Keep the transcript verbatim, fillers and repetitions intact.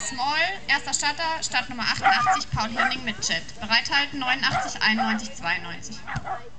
Small, erster Starter, Startnummer achtundachtzig, Paul Hirning mit Chat. Bereithalten neunundachtzig, einundneunzig, zweiundneunzig.